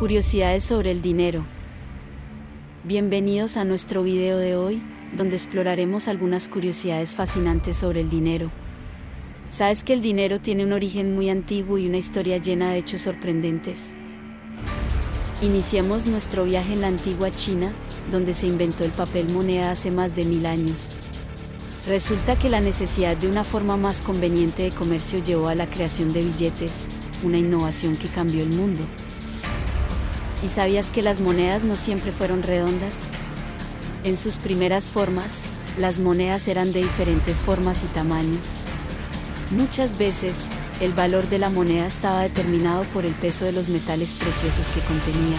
Curiosidades sobre el dinero. Bienvenidos a nuestro video de hoy, donde exploraremos algunas curiosidades fascinantes sobre el dinero. ¿Sabes que el dinero tiene un origen muy antiguo y una historia llena de hechos sorprendentes? Iniciemos nuestro viaje en la antigua China, donde se inventó el papel moneda hace más de 1000 años. Resulta que la necesidad de una forma más conveniente de comercio llevó a la creación de billetes, una innovación que cambió el mundo. ¿Y sabías que las monedas no siempre fueron redondas? En sus primeras formas, las monedas eran de diferentes formas y tamaños. Muchas veces, el valor de la moneda estaba determinado por el peso de los metales preciosos que contenía.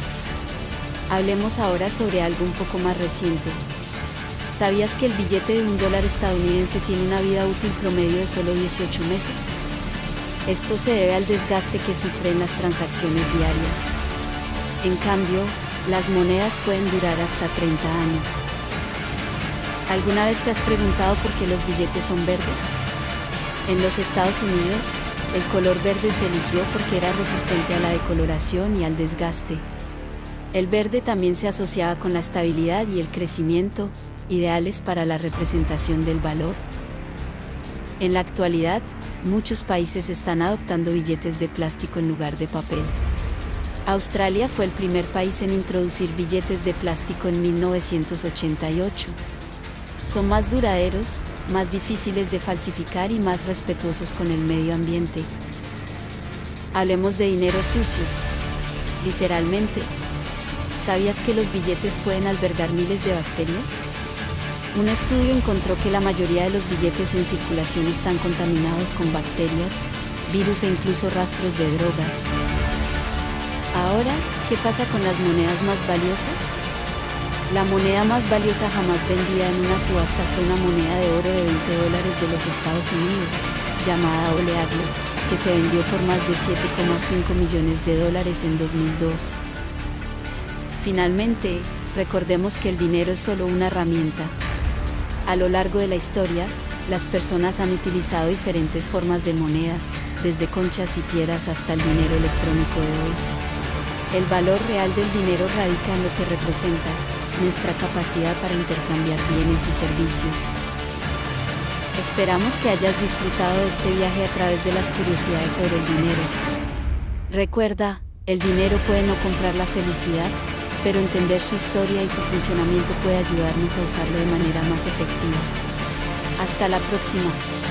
Hablemos ahora sobre algo un poco más reciente. ¿Sabías que el billete de $1 estadounidense tiene una vida útil promedio de solo 18 meses? Esto se debe al desgaste que sufren las transacciones diarias. En cambio, las monedas pueden durar hasta 30 años. ¿Alguna vez te has preguntado por qué los billetes son verdes? En los Estados Unidos, el color verde se eligió porque era resistente a la decoloración y al desgaste. El verde también se asociaba con la estabilidad y el crecimiento, ideales para la representación del valor. En la actualidad, muchos países están adoptando billetes de plástico en lugar de papel. Australia fue el primer país en introducir billetes de plástico en 1988. Son más duraderos, más difíciles de falsificar y más respetuosos con el medio ambiente. Hablemos de dinero sucio. Literalmente. ¿Sabías que los billetes pueden albergar miles de bacterias? Un estudio encontró que la mayoría de los billetes en circulación están contaminados con bacterias, virus e incluso rastros de drogas. Ahora, ¿qué pasa con las monedas más valiosas? La moneda más valiosa jamás vendida en una subasta fue una moneda de oro de $20 de los Estados Unidos, llamada Oleaglo, que se vendió por más de $7,5 millones en 2002. Finalmente, recordemos que el dinero es solo una herramienta. A lo largo de la historia, las personas han utilizado diferentes formas de moneda, desde conchas y piedras hasta el dinero electrónico de hoy. El valor real del dinero radica en lo que representa, nuestra capacidad para intercambiar bienes y servicios. Esperamos que hayas disfrutado de este viaje a través de las curiosidades sobre el dinero. Recuerda, el dinero puede no comprar la felicidad, pero entender su historia y su funcionamiento puede ayudarnos a usarlo de manera más efectiva. Hasta la próxima.